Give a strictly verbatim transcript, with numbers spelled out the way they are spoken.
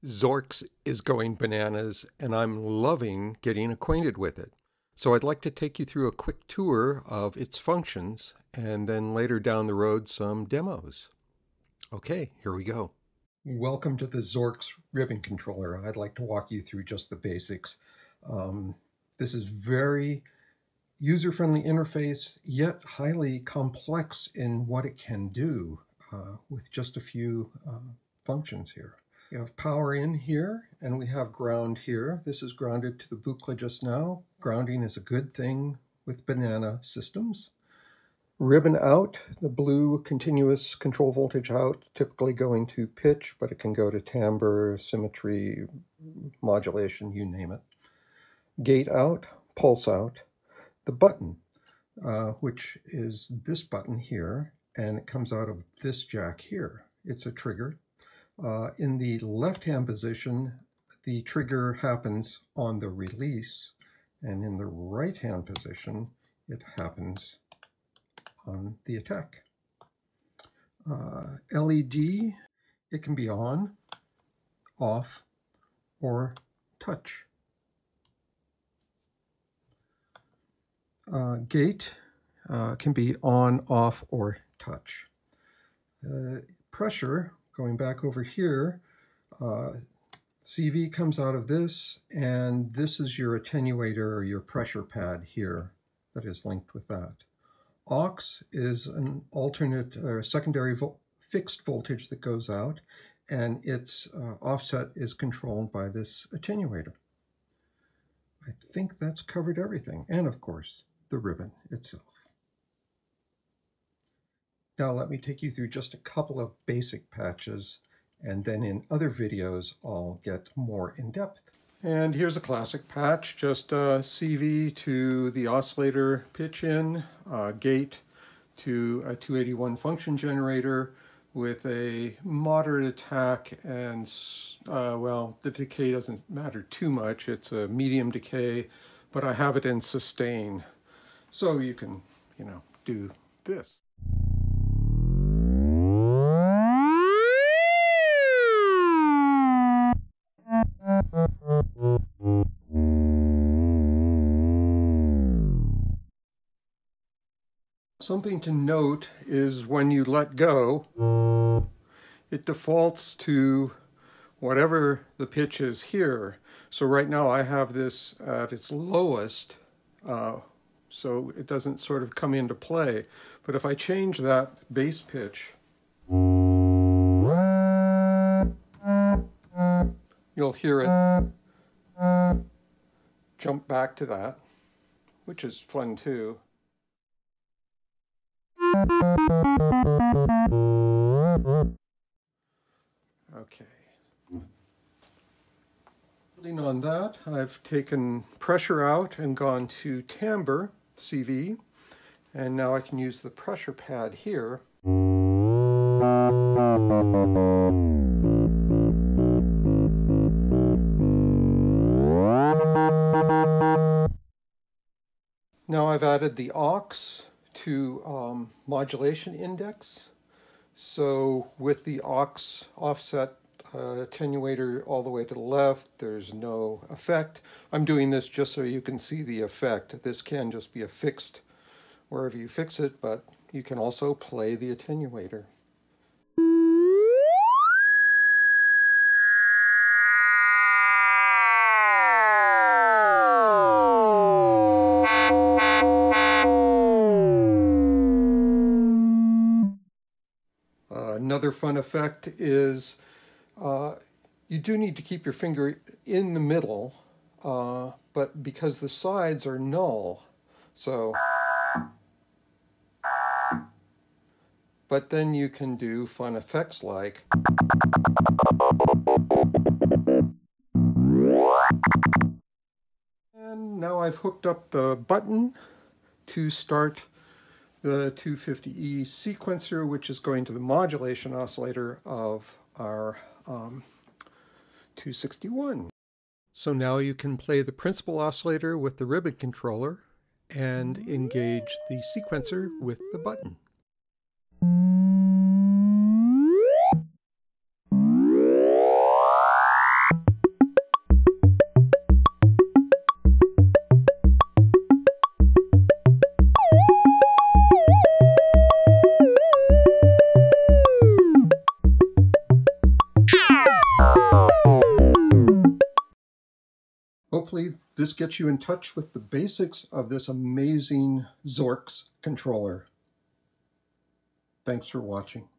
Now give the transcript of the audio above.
Zorx is going bananas, and I'm loving getting acquainted with it. So I'd like to take you through a quick tour of its functions, and then later down the road, some demos. Okay, here we go. Welcome to the Zorx Ribbon Controller. I'd like to walk you through just the basics. Um, this is very user-friendly interface, yet highly complex in what it can do uh, with just a few uh, functions here. We have power in here, and we have ground here. This is grounded to the buchla just now. Grounding is a good thing with banana systems. Ribbon out, the blue continuous control voltage out, typically going to pitch, but it can go to timbre, symmetry, modulation, you name it. Gate out, pulse out. The button, uh, which is this button here, and it comes out of this jack here. It's a trigger. Uh, in the left-hand position, the trigger happens on the release, and in the right-hand position, it happens on the attack. Uh, L E D, it can be on, off, or touch. Uh, gate uh, can be on, off, or touch. Uh, pressure, going back over here, uh, C V comes out of this, and this is your attenuator or your pressure pad here that is linked with that. Aux is an alternate or secondary vo fixed voltage that goes out, and its uh, offset is controlled by this attenuator. I think that's covered everything, and of course, the ribbon itself. Now let me take you through just a couple of basic patches, and then in other videos I'll get more in depth. And here's a classic patch, just a C V to the oscillator pitch in, uh, gate to a two eighty-one function generator with a moderate attack, and uh, well, the decay doesn't matter too much. It's a medium decay, but I have it in sustain. So you can, you know, do this. Something to note is when you let go, it defaults to whatever the pitch is here. So right now I have this at its lowest, uh, so it doesn't sort of come into play. But if I change that bass pitch, you'll hear it jump back to that, which is fun too. Okay. Building on that, I've taken pressure out and gone to timbre, C V, and now I can use the pressure pad here. Now I've added the aux to um, modulation index. So with the aux offset uh, attenuator all the way to the left, there's no effect. I'm doing this just so you can see the effect. This can just be a fixed wherever you fix it, but you can also play the attenuator. Uh, another fun effect is uh, you do need to keep your finger in the middle, uh, but because the sides are null, so, but then you can do fun effects like, and now I've hooked up the button to start the two fifty E sequencer, which is going to the modulation oscillator of our um, two sixty-one. So now you can play the principal oscillator with the ribbon controller and engage the sequencer with the button. Hopefully this gets you in touch with the basics of this amazing Zorx controller. Thanks for watching.